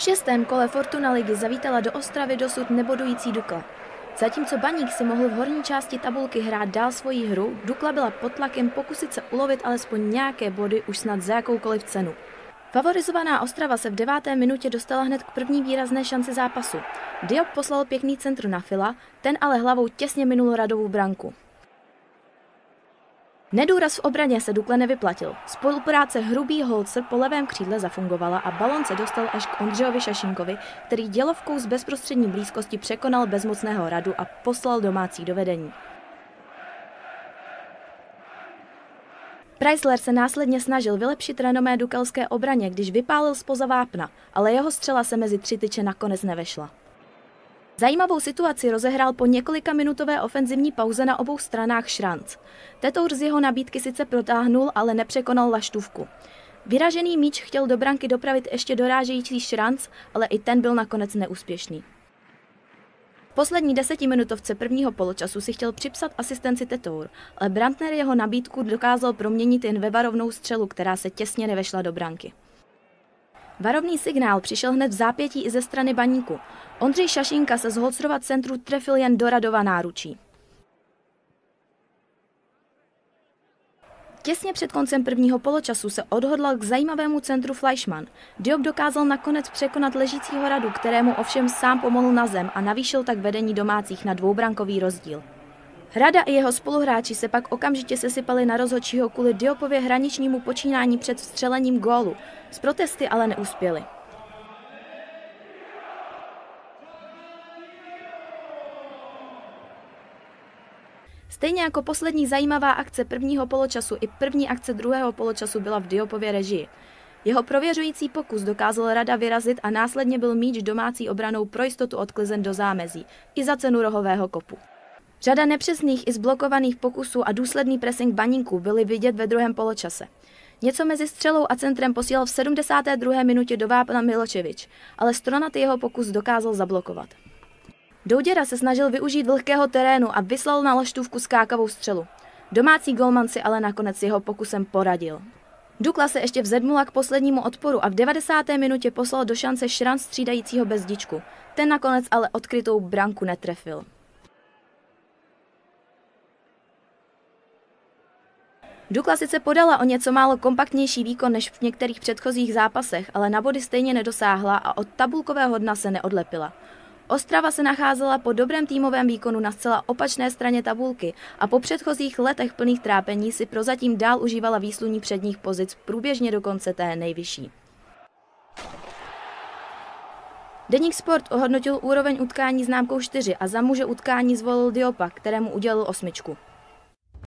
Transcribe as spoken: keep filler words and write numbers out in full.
V šestém kole Fortuna ligy zavítala do Ostravy dosud nebodující Dukla. Zatímco Baník si mohl v horní části tabulky hrát dál svoji hru, Dukla byla pod tlakem pokusit se ulovit alespoň nějaké body už snad za jakoukoliv cenu. Favorizovaná Ostrava se v deváté minutě dostala hned k první výrazné šanci zápasu. Diop poslal pěkný centr na Fila, ten ale hlavou těsně minul Radovu branku. Nedůraz v obraně se Dukle nevyplatil. Spolupráce Hrubý Holzer po levém křídle zafungovala a balon se dostal až k Ondřejovi Šašínkovi, který dělovkou z bezprostřední blízkosti překonal bezmocného Radu a poslal domácí do vedení. Preissler se následně snažil vylepšit renomé dukelské obraně, když vypálil zpoza vápna, ale jeho střela se mezi tři tyče nakonec nevešla. Zajímavou situaci rozehrál po několika minutové ofenzivní pauze na obou stranách Šranc. Tetour z jeho nabídky sice protáhnul, ale nepřekonal laštůvku. Vyražený míč chtěl do branky dopravit ještě dorážející Šranc, ale i ten byl nakonec neúspěšný. V poslední desetiminutovce prvního poločasu si chtěl připsat asistenci Tetour, ale Brandner jeho nabídku dokázal proměnit jen ve varovnou střelu, která se těsně nevešla do branky. Varovný signál přišel hned v zápětí i ze strany Baníku. Ondřej Šašínka se z Holzerova centru trefil jen do Radova náručí. Těsně před koncem prvního poločasu se odhodlal k zajímavému centru Fleischmann. Diop dokázal nakonec překonat ležícího Radu, kterému ovšem sám pomohl na zem a navýšil tak vedení domácích na dvoubrankový rozdíl. Rada i jeho spoluhráči se pak okamžitě sesypali na rozhodčího kvůli Diopově hraničnímu počínání před vstřelením gólu. S protesty ale neuspěli. Stejně jako poslední zajímavá akce prvního poločasu i první akce druhého poločasu byla v Diopově režii. Jeho prověřující pokus dokázal Rada vyrazit a následně byl míč domácí obranou pro jistotu odklizen do zámezí, i za cenu rohového kopu. Řada nepřesných i zblokovaných pokusů a důsledný pressing Baníku byly vidět ve druhém poločase. Něco mezi střelou a centrem posílal v sedmdesáté druhé minutě do vápna Miloševič, ale Stronatý jeho pokus dokázal zablokovat. Douděra se snažil využít vlhkého terénu a vyslal na laštůvku skákavou střelu. Domácí golman si ale nakonec jeho pokusem poradil. Dukla se ještě vzedmula k poslednímu odporu a v devadesáté minutě poslal do šance Šranc střídajícího Bezdičku. Ten nakonec ale odkrytou branku netrefil. Dukla sice podala o něco málo kompaktnější výkon než v některých předchozích zápasech, ale na body stejně nedosáhla a od tabulkového dna se neodlepila. Ostrava se nacházela po dobrém týmovém výkonu na zcela opačné straně tabulky a po předchozích letech plných trápení si prozatím dál užívala výsluní předních pozic průběžně do konce té nejvyšší. Deník Sport ohodnotil úroveň utkání známkou čtyři a za muže utkání zvolil Diopa, kterému udělil osmičku.